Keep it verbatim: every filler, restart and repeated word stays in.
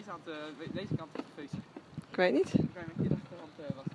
deze, aan het, deze kant op het feestje. Ik weet niet. Ik weet niet, hier achterhand was.